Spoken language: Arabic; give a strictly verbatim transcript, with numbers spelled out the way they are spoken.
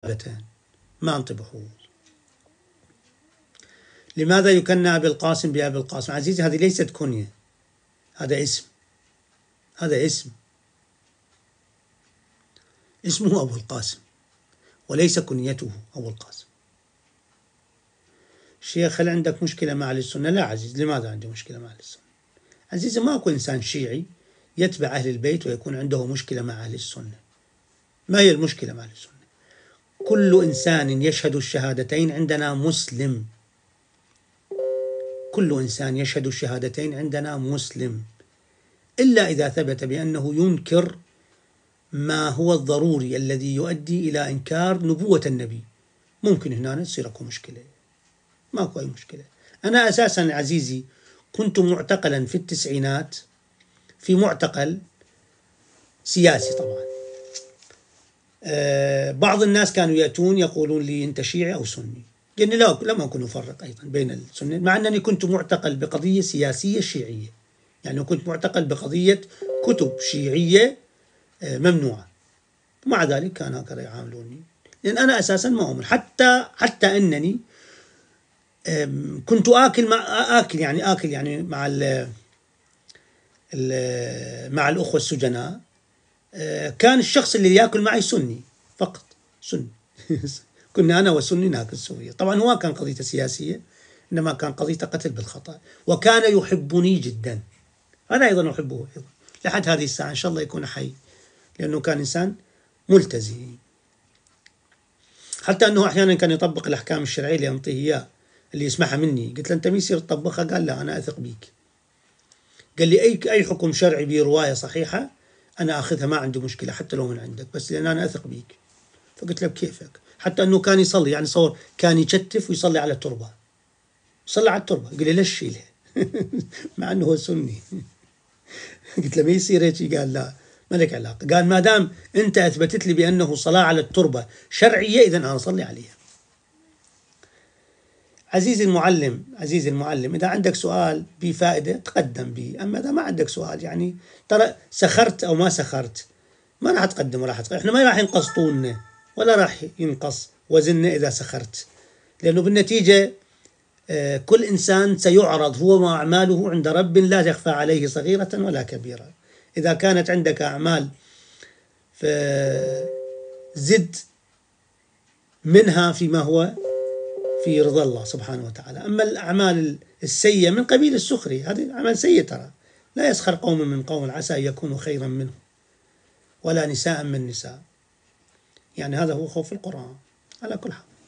ما انطبحوا. لماذا يكنى أبي القاسم بأبي القاسم؟ عزيزي هذه ليست كنية، هذا اسم، هذا اسم اسمه أبو القاسم وليس كنيته أبو القاسم. شيخ هل عندك مشكلة مع أهل السنة؟ لا عزيز، لماذا عندي مشكلة مع أهل السنة؟ عزيزي ما أكون إنسان شيعي يتبع أهل البيت ويكون عنده مشكلة مع أهل السنة. ما هي المشكلة مع أهل السنة؟ كل إنسان يشهد الشهادتين عندنا مسلم، كل إنسان يشهد الشهادتين عندنا مسلم، إلا إذا ثبت بأنه ينكر ما هو الضروري الذي يؤدي إلى إنكار نبوة النبي، ممكن هنا تصير أكو مشكلة، ماكو أي مشكلة. أنا أساسا عزيزي كنت معتقلا في التسعينات في معتقل سياسي طبعا. أه بعض الناس كانوا يأتون يقولون لي أنت شيعي أو سني، يعني لا لم أكن أفرق أيضا بين السنة، مع أنني كنت معتقل بقضية سياسية شيعية، يعني كنت معتقل بقضية كتب شيعية ممنوعة، ومع ذلك كان هكذا يعاملوني، لأن أنا أساسا ما أؤمن. حتى حتى أنني كنت آكل مع آكل يعني آكل يعني مع ال مع الأخوة السجناء، كان الشخص اللي يأكل معي سني فقط، سني كنا أنا وسني ناكل سوية. طبعا هو كان قضية سياسية، إنما كان قضية قتل بالخطأ، وكان يحبني جدا، أنا أيضا أحبه أيضا لحد هذه الساعة، إن شاء الله يكون حي، لأنه كان إنسان ملتزم. حتى أنه أحيانا كان يطبق الأحكام الشرعية اللي أنطيه إياه اللي يسمعها مني، قلت له أنت ما يصير تطبقها؟ قال لا أنا أثق بيك، قال لي أي أي حكم شرعي برواية صحيحة أنا أخذها ما عندي مشكلة حتى لو من عندك، بس لأن أنا أثق بيك. فقلت له بكيفك. حتى أنه كان يصلي، يعني صور كان يشتف ويصلي على التربة، يصلي على التربة، قال لي ليش شيلها مع أنه هو سني قلت له ما يصير هيك، قال لا ما لك علاقة، قال ما دام أنت أثبتت لي بأنه صلاة على التربة شرعية إذن أنا أصلي عليها. عزيزي المعلم، عزيزي المعلم، إذا عندك سؤال بفائدة تقدم به، أما إذا ما عندك سؤال يعني ترى سخرت أو ما سخرت ما راح تقدم ولا راح تقدم، إحنا ما راح ينقص طولنا ولا راح ينقص وزننا إذا سخرت، لأنه بالنتيجة كل إنسان سيعرض هو وأعماله عند رب لا تخفى عليه صغيرة ولا كبيرة. إذا كانت عندك أعمال فزد منها فيما هو في رضا الله سبحانه وتعالى. أما الأعمال السيئة من قبيل السخرية، هذه أعمال سيئة، ترى لا يسخر قوم من قوم عسى أن يكونوا خيرا منهم ولا نساء من نساء، يعني هذا هو خوف القرآن على كل حال.